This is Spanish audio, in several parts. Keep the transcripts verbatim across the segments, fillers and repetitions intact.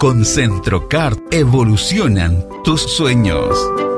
Con Centrocard evolucionan tus sueños.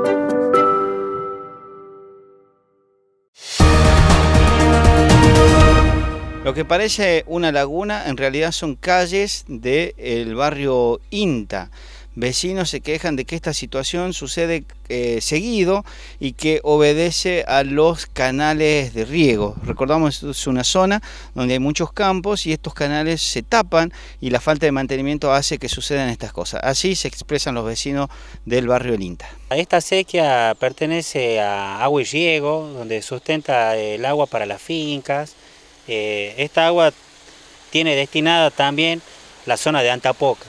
Lo que parece una laguna en realidad son calles del barrio INTA. Vecinos se quejan de que esta situación sucede eh, seguido y que obedece a los canales de riego. Recordamos, esto es una zona donde hay muchos campos y estos canales se tapan y la falta de mantenimiento hace que sucedan estas cosas. Así se expresan los vecinos del barrio INTA. Esta acequia pertenece a Agua y Riego, donde sustenta el agua para las fincas. Eh, esta agua tiene destinada también la zona de Antapoca.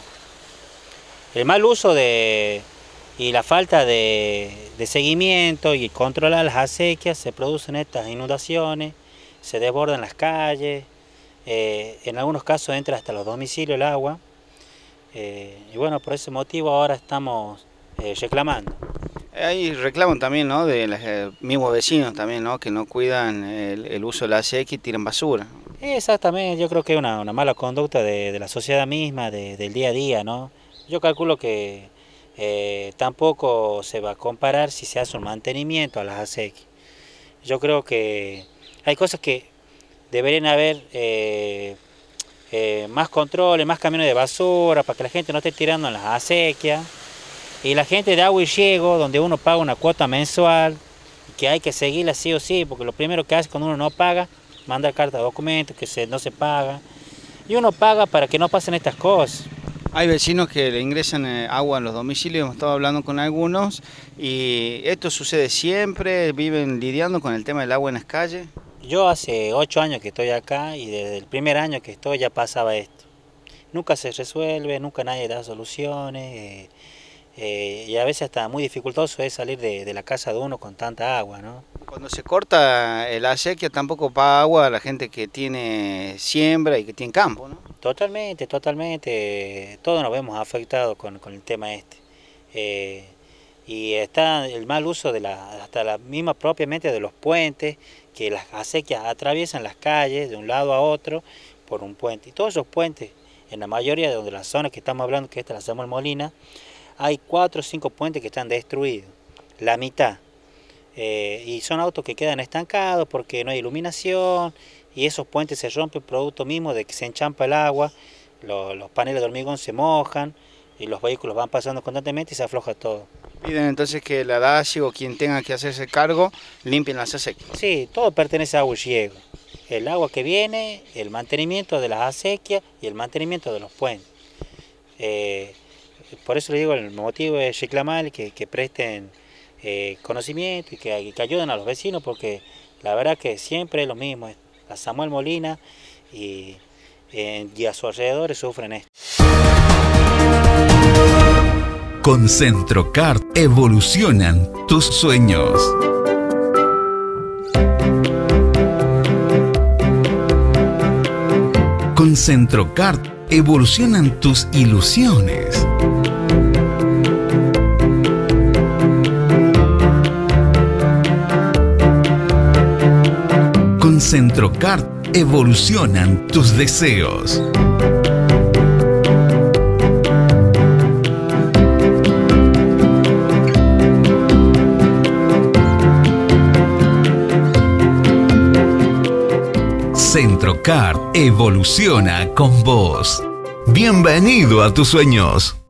El mal uso de, y la falta de, de seguimiento y controlar las acequias se producen estas inundaciones, se desbordan las calles, eh, en algunos casos entra hasta los domicilios el agua, eh, y bueno, por ese motivo ahora estamos eh, reclamando. Hay reclamos también, ¿no?, de los eh, mismos vecinos también, ¿no?, que no cuidan el, el uso de la acequia y tiran basura. Exactamente, yo creo que es una, una mala conducta de, de la sociedad misma, de, del día a día, ¿no? Yo calculo que eh, tampoco se va a comparar si se hace un mantenimiento a las acequias. Yo creo que hay cosas que deberían haber eh, eh, más controles, más camiones de basura, para que la gente no esté tirando en las acequias. Y la gente de Agua y Riego, donde uno paga una cuota mensual, que hay que seguirla sí o sí, porque lo primero que hace cuando uno no paga, mandar carta de documentos, que se, no se paga. Y uno paga para que no pasen estas cosas. Hay vecinos que le ingresan agua en los domicilios, hemos estado hablando con algunos, y esto sucede siempre, viven lidiando con el tema del agua en las calles. Yo hace ocho años que estoy acá y desde el primer año que estoy ya pasaba esto. Nunca se resuelve, nunca nadie da soluciones, eh, eh, y a veces hasta muy dificultoso es salir de, de la casa de uno con tanta agua, ¿no? Cuando se corta la acequia tampoco paga agua a la gente que tiene siembra y que tiene campo, ¿no? Totalmente, totalmente, todos nos vemos afectados con, con el tema este. Eh, y está el mal uso de la, hasta la misma propiamente de los puentes, que las acequias atraviesan las calles de un lado a otro por un puente. Y todos esos puentes, en la mayoría de donde las zonas que estamos hablando, que esta es la Samuel Molina, hay cuatro o cinco puentes que están destruidos, la mitad. Eh, y son autos que quedan estancados porque no hay iluminación y esos puentes se rompen producto mismo de que se enchampa el agua, los, los paneles de hormigón se mojan y los vehículos van pasando constantemente y se afloja todo. Piden entonces que la DACI o quien tenga que hacerse cargo limpien las acequias. Sí, todo pertenece a Agua y Riego. El agua que viene, el mantenimiento de las acequias y el mantenimiento de los puentes. Eh, por eso le digo, el motivo es reclamar que, que presten Eh, conocimiento y que, que ayuden a los vecinos, porque la verdad que siempre es lo mismo, la Samuel Molina y, eh, y a sus alrededores sufren esto. Con Centrocard evolucionan tus sueños. Con Centrocard evolucionan tus ilusiones. Con Centrocard evolucionan tus deseos. Centrocard evoluciona con vos. Bienvenido a tus sueños.